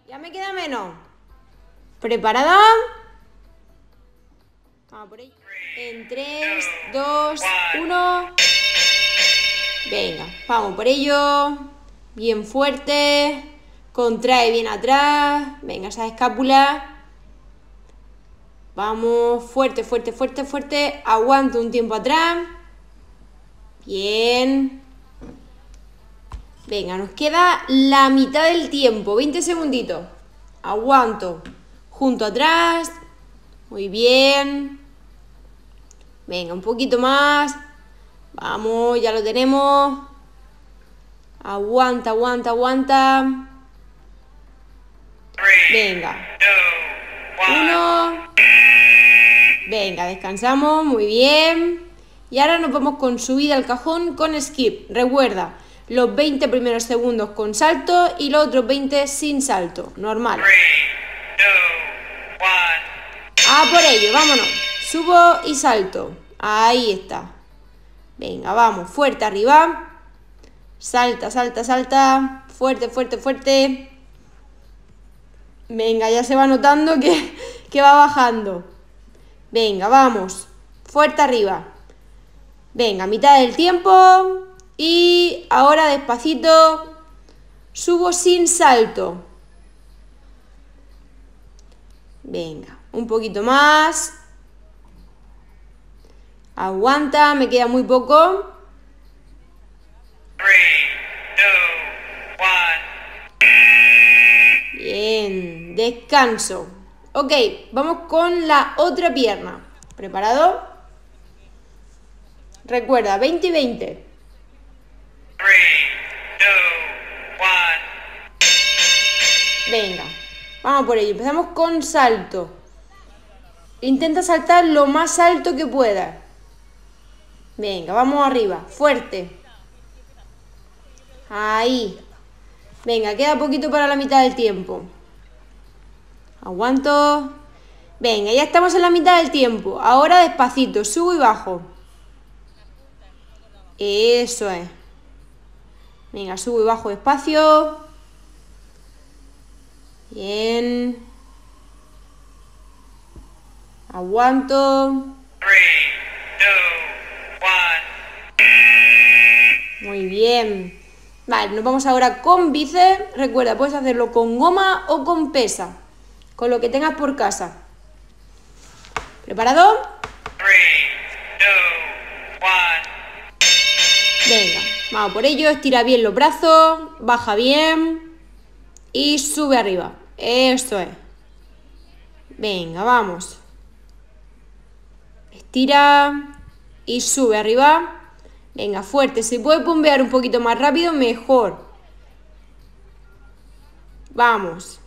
Ya me queda menos. ¿Preparada? Vamos por ello. En 3, 2, 1. Venga, vamos por ello. Bien fuerte. Contrae bien atrás. Venga, esa escápula. Vamos, fuerte, fuerte, fuerte, fuerte. Aguanto un tiempo atrás. Bien. Venga, nos queda la mitad del tiempo. 20 segunditos. Aguanto. Junto atrás. Muy bien. Venga, un poquito más. Vamos, ya lo tenemos. Aguanta, aguanta, aguanta. Venga. 1. Venga, descansamos. Muy bien. Y ahora nos vamos con subida al cajón con skip. Recuerda, los 20 primeros segundos con salto y los otros 20 sin salto. Normal. 3, 2, 1. A por ello, vámonos. Subo y salto. Ahí está. Venga, vamos. Fuerte arriba. Salta, salta, salta. Fuerte, fuerte, fuerte. Venga, ya se va notando que va bajando. Venga, vamos. Fuerte arriba. Venga, mitad del tiempo. Y ahora despacito. Subo sin salto. Venga, un poquito más. Aguanta, me queda muy poco. 3, 2, 1. Bien, descanso. Ok, vamos con la otra pierna. ¿Preparado? Recuerda, 20 y 20. 3, 2, 1. Venga, vamos por ello. Empezamos con salto. Intenta saltar lo más alto que puedas. Venga, vamos arriba, fuerte. Ahí. Venga, queda poquito para la mitad del tiempo. Aguanto. Venga, ya estamos en la mitad del tiempo. Ahora despacito, subo y bajo. Eso es. Venga, subo y bajo despacio. Bien. Aguanto. 3, 2, 1. Muy bien. Vale, nos vamos ahora con bíceps. Recuerda, puedes hacerlo con goma o con pesa. Con lo que tengas por casa. ¿Preparado? 3, 2, 1. Venga, vamos por ello. Estira bien los brazos. Baja bien. Y sube arriba. Esto es. Venga, vamos. Estira. Y sube arriba. Venga, fuerte. Si puede pumpear un poquito más rápido, mejor. Vamos.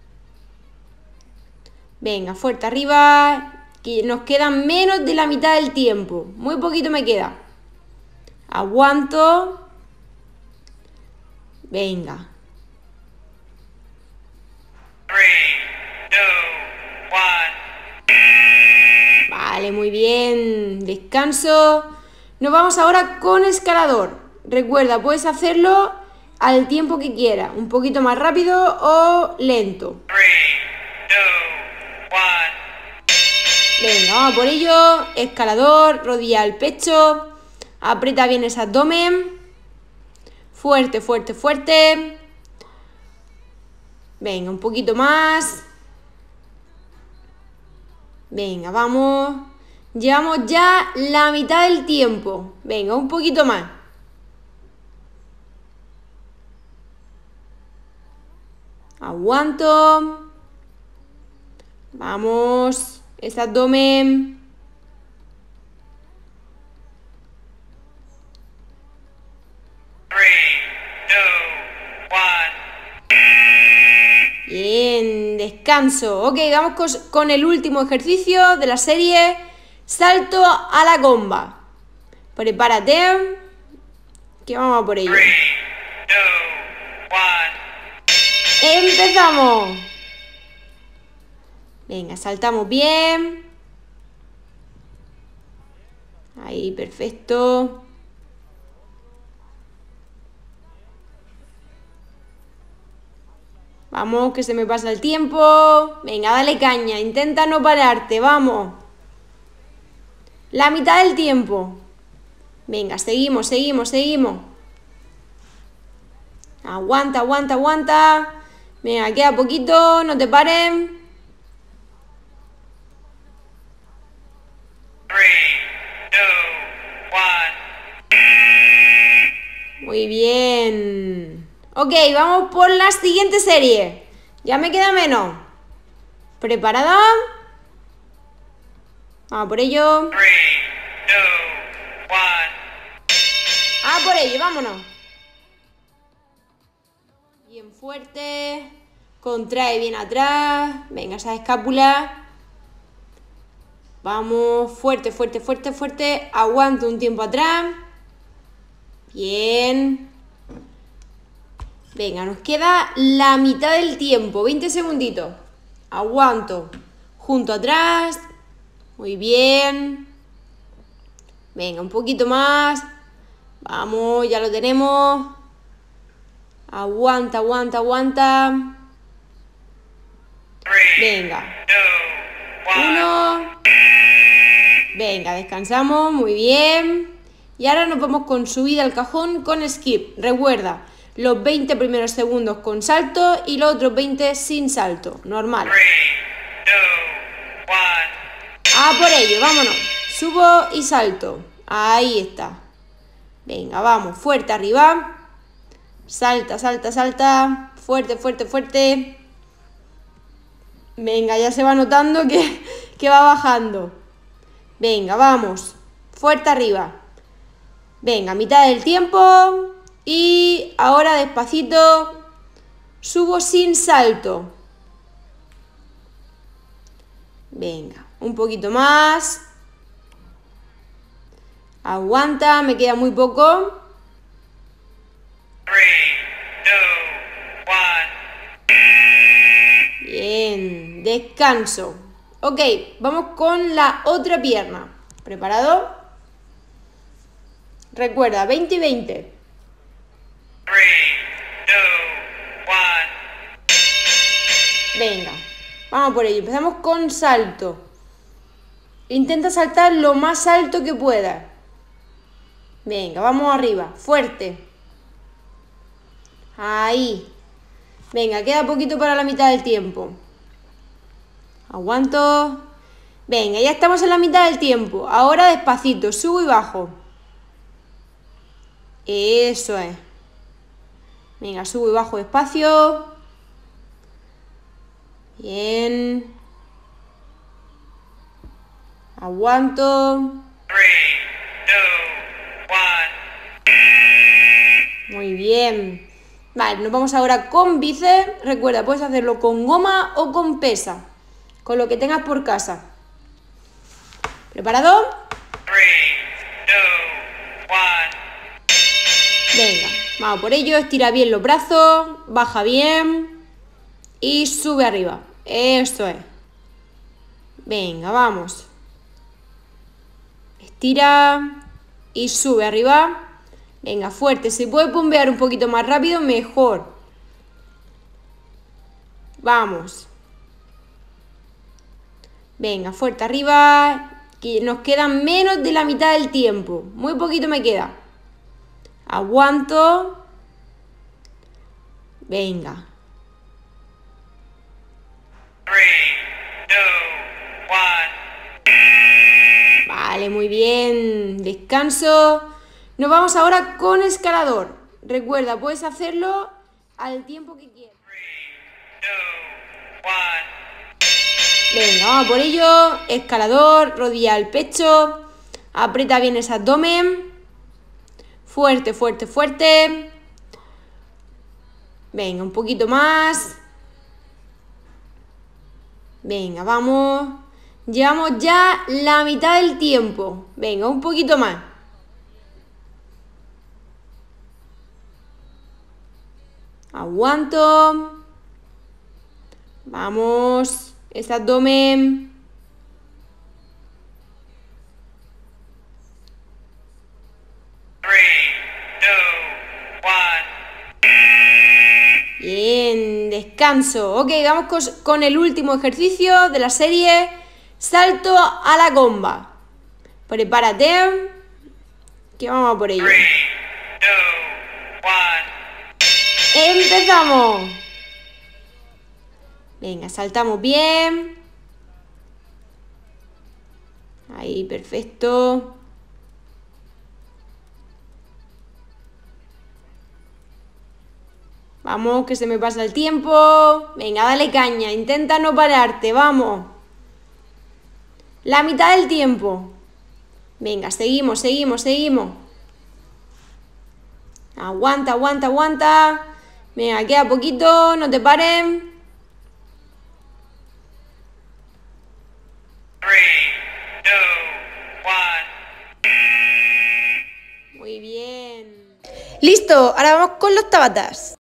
Venga, fuerte arriba. Que nos queda menos de la mitad del tiempo. Muy poquito me queda. Aguanto. Venga. 3, 2, 1. Vale, muy bien. Descanso. Nos vamos ahora con escalador. Recuerda, puedes hacerlo al tiempo que quieras. Un poquito más rápido o lento. 3, 2, 1. Venga, vamos por ello. Escalador, rodilla al pecho. Aprieta bien ese abdomen. Fuerte, fuerte, fuerte. Venga, un poquito más. Venga, vamos. Llevamos ya la mitad del tiempo. Venga, un poquito más. Aguanto. Vamos. Ese abdomen. Bien, descanso. Ok, vamos con el último ejercicio de la serie. Salto a la comba. Prepárate. Que vamos a por ello. 3, 2, 1. ¡Empezamos! Venga, saltamos bien. Ahí, perfecto. Vamos, que se me pasa el tiempo. Venga, dale caña, intenta no pararte, vamos. La mitad del tiempo. Venga, seguimos. Aguanta. Venga, queda poquito, no te pares. 3, 2, 1. Muy bien. Ok, vamos por la siguiente serie. Ya me queda menos. ¿Preparada? Vamos por ello. 3, 2, 1. Ah, por ello, vámonos. Bien fuerte. Contrae bien atrás. Venga, esa escápula. Vamos, fuerte. Aguanto un tiempo atrás. Bien. Venga, nos queda la mitad del tiempo. 20 segunditos. Aguanto. Junto atrás. Muy bien. Venga, un poquito más. Vamos, ya lo tenemos. Aguanta. 3, Venga. 2, 1. 1. Venga, descansamos. Muy bien. Y ahora nos vamos con subida al cajón con skip. Recuerda, los 20 primeros segundos con salto y los otros 20 sin salto. Normal. 3, 2, 1. Ah, por ello, vámonos. Subo y salto. Ahí está. Venga, vamos. Fuerte arriba. Salta. Fuerte. Venga, ya se va notando que va bajando. Venga, vamos. Fuerte arriba. Venga, mitad del tiempo. Y ahora despacito. Subo sin salto. Venga, un poquito más. Aguanta, me queda muy poco. 3, 2, 1. Bien, descanso. Ok, vamos con la otra pierna. ¿Preparado? Recuerda, 20 y 20. 3, 2, 1. Venga, vamos por ello. Empezamos con salto. Intenta saltar lo más alto que puedas. Venga, vamos arriba, fuerte. Ahí. Venga, queda poquito para la mitad del tiempo. Aguanto. Venga, ya estamos en la mitad del tiempo. Ahora despacito, subo y bajo. Eso es. Venga, subo y bajo despacio. Bien. Aguanto. 3, 2, 1. Muy bien. Vale, nos vamos ahora con bíceps. Recuerda, puedes hacerlo con goma o con pesa. Con lo que tengas por casa. ¿Preparado? 3, 2, 1. Venga, vamos por ello. Estira bien los brazos. Baja bien. Y sube arriba. Eso es. Venga, vamos. Estira. Y sube arriba. Venga, fuerte. Si puede pumbear un poquito más rápido, mejor. Vamos. Venga, fuerte arriba. Que nos queda menos de la mitad del tiempo. Muy poquito me queda. Aguanto. Venga. 3, 2, 1. Vale, muy bien. Descanso. Nos vamos ahora con escalador. Recuerda, puedes hacerlo al tiempo que quieras. 3, 2, 1. Venga, vamos por ello. Escalador, rodilla al pecho. Aprieta bien ese abdomen. Fuerte. Venga, un poquito más. Venga, vamos. Llevamos ya la mitad del tiempo. Venga, un poquito más. Aguanto. Vamos. Ese abdomen. Bien, descanso. Ok, vamos con el último ejercicio de la serie. Salto a la comba. Prepárate, que vamos a por ello. 3, 2, 1. ¡Empezamos! Venga, saltamos bien. Ahí, perfecto. Vamos, que se me pasa el tiempo. Venga, dale caña, intenta no pararte, vamos. La mitad del tiempo. Venga, seguimos. Aguanta. Venga, queda poquito, no te paren. 3, 2, 1. Muy bien. Listo, ahora vamos con los tabatas.